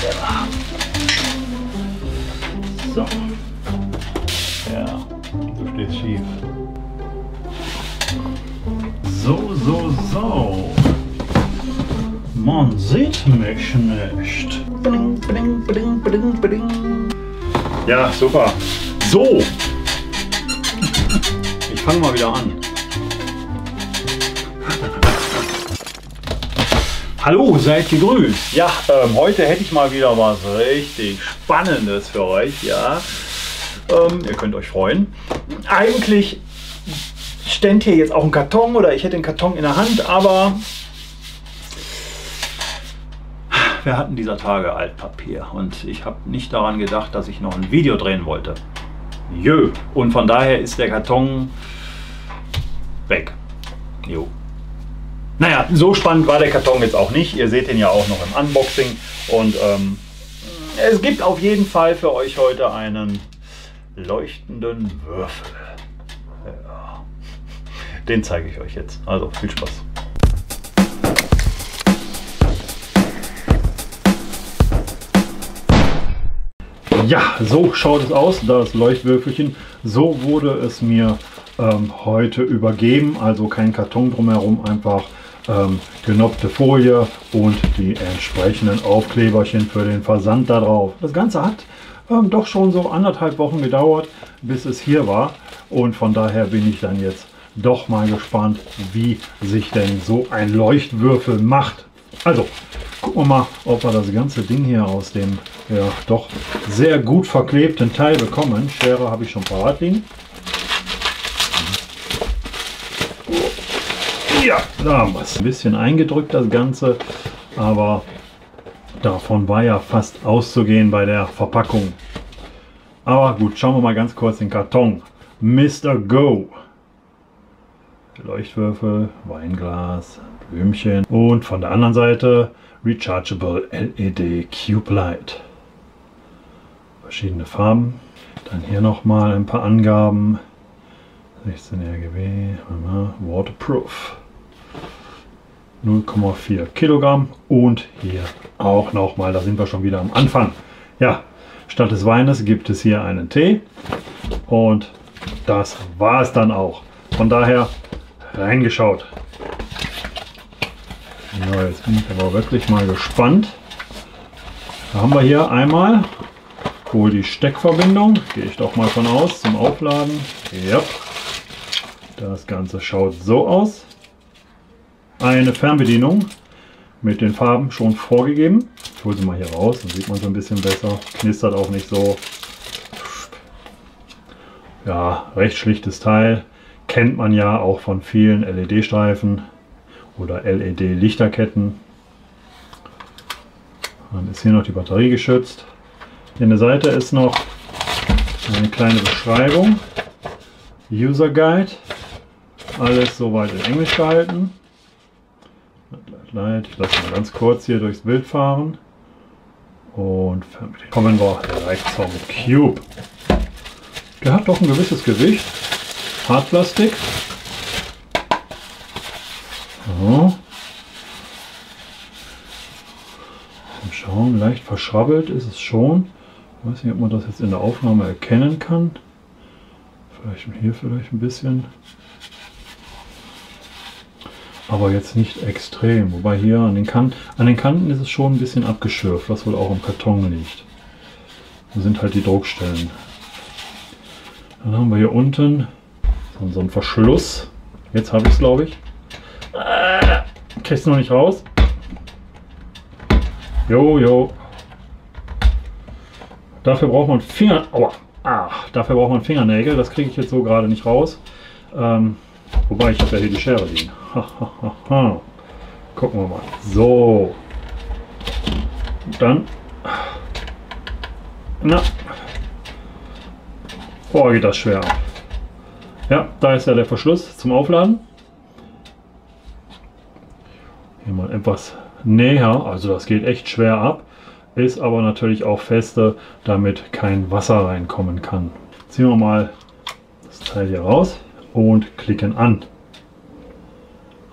So. Ja, du stehst schief. So. Man sieht mich nicht. Bling, bling, bling, bling, bling. Ja, super. So. Ich fange mal wieder an. Hallo, seid gegrüßt. Ja, heute hätte ich mal wieder was richtig Spannendes für euch. Ja, ihr könnt euch freuen. Eigentlich stand hier jetzt auch ein Karton oder ich hätte einen Karton in der Hand, aber wir hatten dieser Tage Altpapier und ich habe nicht daran gedacht, dass ich noch ein Video drehen wollte. Jö. Und von daher ist der Karton weg. Jo. Naja, so spannend war der Karton jetzt auch nicht. Ihr seht ihn ja auch noch im Unboxing. Und es gibt auf jeden Fall für euch heute einen leuchtenden Würfel. Ja. Den zeige ich euch jetzt. Also viel Spaß. Ja, so schaut es aus, das Leuchtwürfelchen. So wurde es mir heute übergeben. Also kein Karton drumherum, einfach genoppte Folie und die entsprechenden Aufkleberchen für den Versand da drauf. Das Ganze hat doch schon so 1,5 Wochen gedauert, bis es hier war. Und von daher bin ich dann jetzt doch mal gespannt, wie sich denn so ein Leuchtwürfel macht. Also gucken wir mal, ob wir das ganze Ding hier aus dem ja doch sehr gut verklebten Teil bekommen. Schere habe ich schon parat liegen. Ja, da haben wir es. Ein bisschen eingedrückt das Ganze, aber davon war ja fast auszugehen bei der Verpackung. Aber gut, schauen wir mal ganz kurz den Karton. Mr. Go. Leuchtwürfel, Weinglas, Blümchen und von der anderen Seite Rechargeable LED Cube Light. Verschiedene Farben. Dann hier nochmal ein paar Angaben. 16 RGB, Waterproof. 0,4 Kilogramm und hier auch nochmal, da sind wir schon wieder am Anfang. Ja, statt des Weines gibt es hier einen Tee und das war es dann auch. Von daher reingeschaut. Ja, jetzt bin ich aber wirklich mal gespannt. Da haben wir hier einmal wohl die Steckverbindung, gehe ich doch mal von aus, zum Aufladen. Ja, das Ganze schaut so aus. Eine Fernbedienung mit den Farben schon vorgegeben. Ich hole sie mal hier raus, dann sieht man es ein bisschen besser. Knistert auch nicht so. Ja, recht schlichtes Teil. Kennt man ja auch von vielen LED-Streifen oder LED-Lichterketten. Dann ist hier noch die Batterie geschützt. In der Seite ist noch eine kleine Beschreibung. User Guide. Alles soweit in Englisch gehalten. Ich lasse mal ganz kurz hier durchs Bild fahren. Und kommen wir direkt zum Cube. Der hat doch ein gewisses Gewicht. Hartplastik. So. Schauen, leicht verschrabbelt ist es schon. Ich weiß nicht, ob man das jetzt in der Aufnahme erkennen kann. Vielleicht hier vielleicht ein bisschen. Aber jetzt nicht extrem. Wobei hier an den Kanten ist es schon ein bisschen abgeschürft, was wohl auch im Karton liegt. Das sind halt die Druckstellen. Dann haben wir hier unten so einen Verschluss. Jetzt habe ich es, glaube ich. Kriegst es noch nicht raus. Jo. Dafür braucht man dafür braucht man Fingernägel. Das kriege ich jetzt so gerade nicht raus. Wobei ich habe ja hier die Schere liegen. Gucken wir mal. So. Und dann. Na. Boah, geht das schwer. Ja, da ist ja der Verschluss zum Aufladen. Hier mal etwas näher. Also das geht echt schwer ab. Ist aber natürlich auch feste, damit kein Wasser reinkommen kann. Ziehen wir mal das Teil hier raus und klicken an.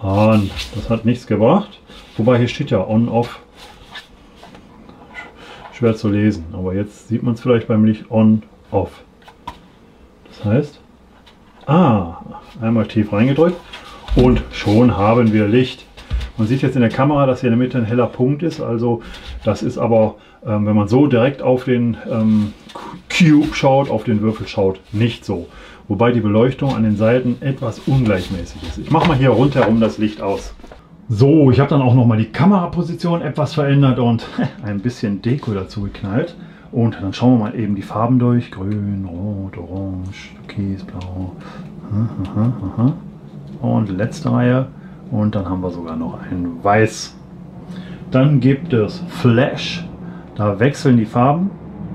Das hat nichts gebracht. Wobei hier steht ja On-Off. schwer zu lesen. Aber jetzt sieht man es vielleicht beim Licht on, off. Das heißt, einmal tief reingedrückt und schon haben wir Licht. Man sieht jetzt in der Kamera, dass hier in der Mitte ein heller Punkt ist. Also das ist aber, wenn man so direkt auf den Cube schaut, auf den Würfel schaut, nicht so. Wobei die Beleuchtung an den Seiten etwas ungleichmäßig ist. Ich mache mal hier rundherum das Licht aus. So, ich habe dann auch noch mal die Kameraposition etwas verändert und ein bisschen Deko dazu geknallt. Und dann schauen wir mal eben die Farben durch. Grün, Rot, Orange, Türkis, Blau. Und letzte Reihe. Und dann haben wir sogar noch ein Weiß. Dann gibt es Flash. Da wechseln die Farben.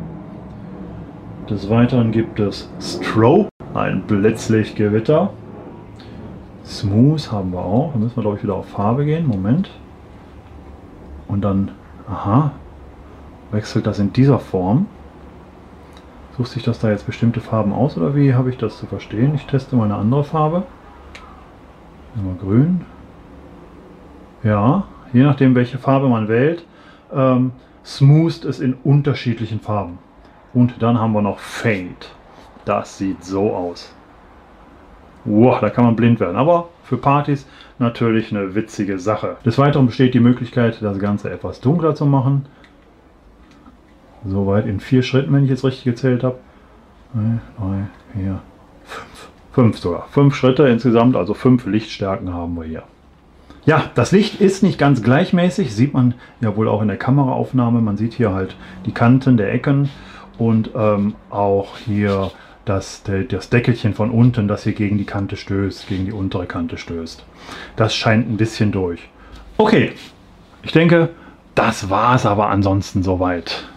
Des Weiteren gibt es Strobe. Ein Blitzlichtgewitter. Smooth haben wir auch. Da müssen wir, glaube ich, wieder auf Farbe gehen. Moment. Und dann, wechselt das in dieser Form. Sucht sich das da jetzt bestimmte Farben aus oder wie habe ich das zu verstehen? Ich teste mal eine andere Farbe. Mal grün. Ja, je nachdem welche Farbe man wählt, smootht es in unterschiedlichen Farben. Und dann haben wir noch Fade. Das sieht so aus. Wow, da kann man blind werden. Aber für Partys natürlich eine witzige Sache. Des Weiteren besteht die Möglichkeit, das Ganze etwas dunkler zu machen. Soweit in 4 Schritten, wenn ich jetzt richtig gezählt habe. 3, 4, 5. 5 sogar. 5 Schritte insgesamt, also 5 Lichtstärken haben wir hier. Ja, das Licht ist nicht ganz gleichmäßig, sieht man ja wohl auch in der Kameraaufnahme. Man sieht hier halt die Kanten der Ecken und auch hier das Deckelchen von unten, das hier gegen die Kante stößt, gegen die untere Kante stößt. Das scheint ein bisschen durch. Okay, ich denke, das war es aber ansonsten soweit.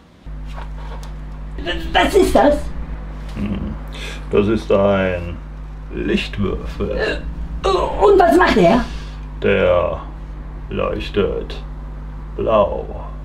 Was ist das? Das ist ein Lichtwürfel. Und was macht er? Der leuchtet blau.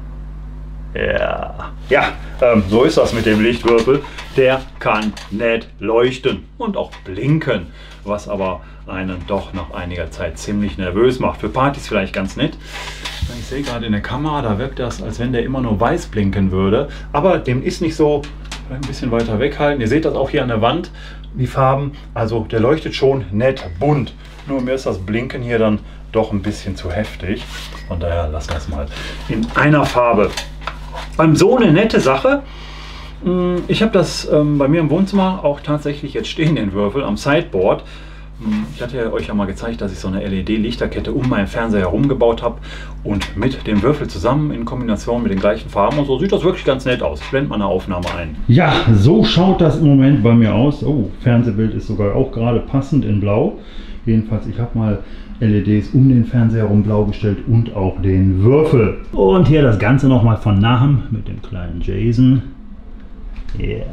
Ja, so ist das mit dem Lichtwürfel. Der kann nett leuchten und auch blinken, was aber einen doch nach einiger Zeit ziemlich nervös macht. Für Partys vielleicht ganz nett. Ich sehe gerade in der Kamera, da wirkt das, als wenn der immer nur weiß blinken würde. Aber dem ist nicht so. Ein bisschen weiter weghalten. Ihr seht das auch hier an der Wand, die Farben. Also der leuchtet schon nett bunt. Nur mir ist das Blinken hier dann doch ein bisschen zu heftig. Von daher lasst das mal in einer Farbe. So eine nette Sache. Ich habe das bei mir im Wohnzimmer auch tatsächlich jetzt stehen, den Würfel am Sideboard. Ich hatte euch ja mal gezeigt, dass ich so eine LED-Lichterkette um meinen Fernseher herum gebaut habe und mit dem Würfel zusammen in Kombination mit den gleichen Farben und so sieht das wirklich ganz nett aus. Ich blende mal eine Aufnahme ein. Ja, so schaut das im Moment bei mir aus. Oh, Fernsehbild ist sogar auch gerade passend in Blau. Jedenfalls, ich habe mal LEDs um den Fernseher herum blau gestellt und auch den Würfel. Und hier das Ganze nochmal von nahem mit dem kleinen Jason. Yeah.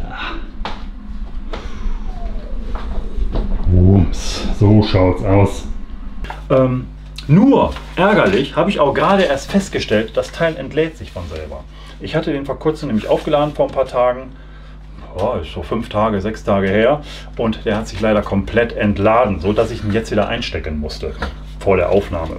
So schaut's aus. Nur ärgerlich habe ich auch gerade erst festgestellt, das Teil entlädt sich von selber. Ich hatte den vor kurzem nämlich aufgeladen vor ein paar Tagen. Ist so 5 Tage, 6 Tage her. Und der hat sich leider komplett entladen, so dass ich ihn jetzt wieder einstecken musste vor der Aufnahme.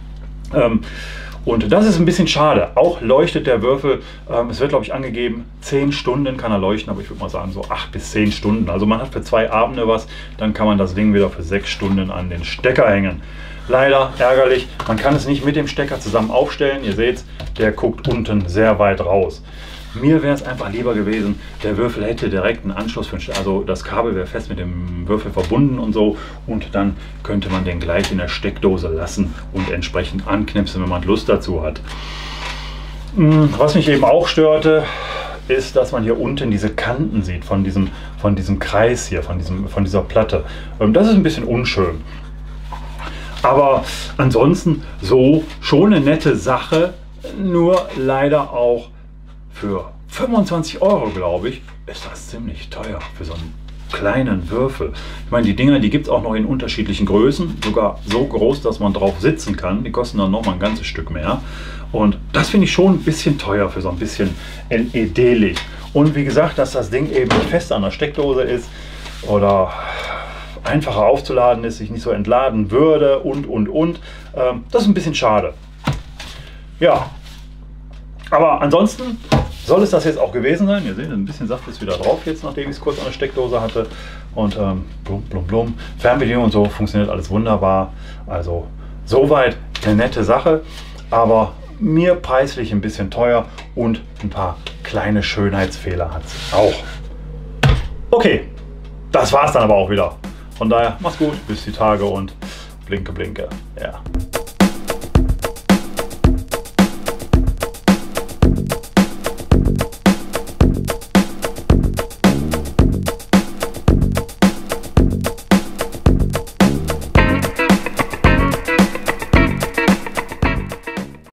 Und das ist ein bisschen schade. Auch leuchtet der Würfel, es wird glaube ich angegeben, 10 Stunden kann er leuchten, aber ich würde mal sagen so 8 bis 10 Stunden. Also man hat für 2 Abende was, dann kann man das Ding wieder für 6 Stunden an den Stecker hängen. Leider ärgerlich, man kann es nicht mit dem Stecker zusammen aufstellen. Ihr seht, der guckt unten sehr weit raus. Mir wäre es einfach lieber gewesen, der Würfel hätte direkt einen Anschluss für den Stecker, also das Kabel wäre fest mit dem Würfel verbunden und so und dann könnte man den gleich in der Steckdose lassen und entsprechend anknipsen, wenn man Lust dazu hat. Was mich eben auch störte, ist, dass man hier unten diese Kanten sieht von diesem Kreis hier, von dieser Platte. Das ist ein bisschen unschön. Aber ansonsten so schon eine nette Sache, nur leider auch für 25 €, glaube ich, ist das ziemlich teuer für so einen kleinen Würfel. Ich meine, die Dinger, die gibt es auch noch in unterschiedlichen Größen, sogar so groß, dass man drauf sitzen kann. Die kosten dann noch mal ein ganzes Stück mehr. Und das finde ich schon ein bisschen teuer für so ein bisschen LED-Licht. Und wie gesagt, dass das Ding eben nicht fest an der Steckdose ist oder einfacher aufzuladen ist, sich nicht so entladen würde und. Das ist ein bisschen schade. Ja, aber ansonsten soll es das jetzt auch gewesen sein. Ihr seht, ein bisschen Saft ist wieder drauf jetzt, nachdem ich es kurz an der Steckdose hatte. Und blum, blum, blum. Fernbedienung und so funktioniert alles wunderbar. Also soweit eine nette Sache, aber mir preislich ein bisschen teuer und ein paar kleine Schönheitsfehler hat es auch. Okay, das war es dann aber auch wieder. Von daher, mach's gut, bis die Tage und blinke, blinke. Ja.